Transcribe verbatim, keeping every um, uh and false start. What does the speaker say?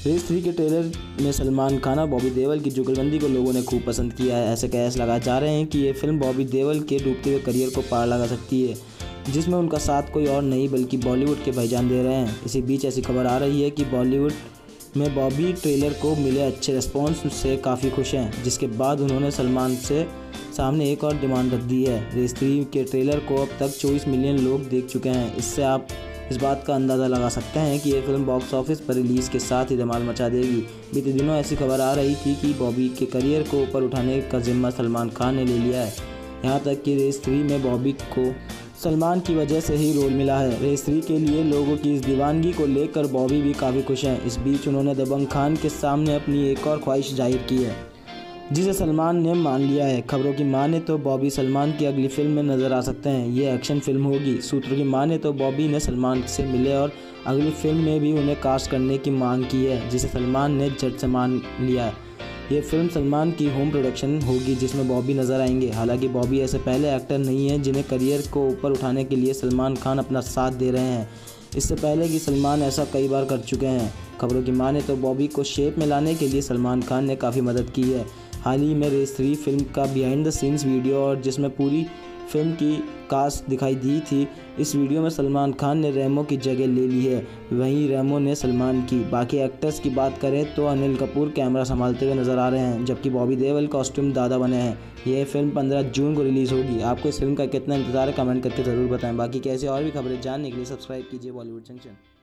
Race three के trailer में सलमान खान और बॉबी देओल की जुगलबंदी को लोगों ने खूब पसंद किया है। ऐसे कयास लगाए जा रहे हैं कि ये फिल्म बॉबी देओल के डूबते हुए करियर को पार लगा सकती है, जिसमें उनका साथ कोई और नहीं बल्कि बॉलीवुड के भाईजान दे रहे हैं। इसी बीच ऐसी खबर आ रही है कि बॉलीवुड में बॉबी ट्रेलर को मिले अच्छे रिस्पॉन्स से काफ़ी खुश हैं, जिसके बाद उन्होंने सलमान से सामने एक और डिमांड रख दी है। रेस थ्री के ट्रेलर को अब तक चौबीस मिलियन लोग देख चुके हैं। इससे आप इस बात का अंदाज़ा लगा सकते हैं कि ये फिल्म बॉक्स ऑफिस पर रिलीज़ के साथ ही धमाल मचा देगी। बीते दिनों ऐसी खबर आ रही थी कि बॉबी के करियर को ऊपर उठाने का जिम्मा सलमान खान ने ले लिया है। यहाँ तक कि रेस थ्री में बॉबी को सलमान की वजह से ही रोल मिला है। रेस थ्री के लिए लोगों की इस दीवानगी को लेकर बॉबी भी काफ़ी खुश हैं। इस बीच उन्होंने दबंग खान के सामने अपनी एक और ख्वाहिश जाहिर की है, जिसे सलमान ने मान लिया है। खबरों की माने तो बॉबी सलमान की अगली फिल्म में नज़र आ सकते हैं। ये एक्शन फिल्म होगी। सूत्रों की माने तो बॉबी ने सलमान से मिले और अगली फिल्म में भी उन्हें कास्ट करने की मांग की है, जिसे सलमान ने झट से मान लिया है। ये फिल्म सलमान की होम प्रोडक्शन होगी, जिसमें बॉबी नज़र आएंगे। हालांकि बॉबी ऐसे पहले एक्टर नहीं हैं जिन्हें करियर को ऊपर उठाने के लिए सलमान खान अपना साथ दे रहे हैं। इससे पहले कि सलमान ऐसा कई बार कर चुके हैं। खबरों की माने तो बॉबी को शेप में लाने के लिए सलमान खान ने काफ़ी मदद की है। हाल ही में रेस थ्री फिल्म का बिहाइंड द सीन्स वीडियो और जिसमें पूरी फिल्म की कास्ट दिखाई दी थी, इस वीडियो में सलमान खान ने रेमो की जगह ले ली है, वहीं रेमो ने सलमान की। बाकी एक्टर्स की बात करें तो अनिल कपूर कैमरा संभालते हुए नजर आ रहे हैं, जबकि बॉबी देओल कॉस्ट्यूम दादा बने हैं। यह फिल्म पंद्रह जून को रिलीज़ होगी। आपको इस फिल्म का कितना इंतजार है, कमेंट करके ज़रूर बताएं। बाकी कैसे और भी खबरें जानने के लिए सब्सक्राइब कीजिए बॉलीवुड जंक्शन।